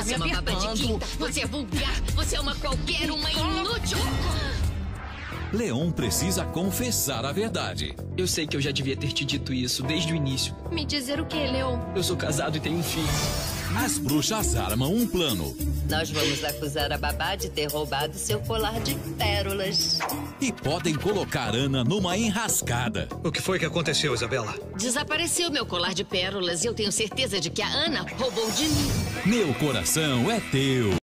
me é uma baba de apertando. quinta. Você é vulgar. Você é uma qualquer, uma inútil. Leon precisa confessar a verdade. Eu sei que eu já devia ter te dito isso desde o início. Me dizer o que, Leon? Eu sou casado e tenho um filho. As bruxas armam um plano Nós vamos acusar a babá de ter roubado seu colar de pérolas. e podem colocar Ana numa enrascada. O que foi que aconteceu, Isabela? Desapareceu meu colar de pérolas e eu tenho certeza de que a Ana roubou de mim. Meu coração é teu.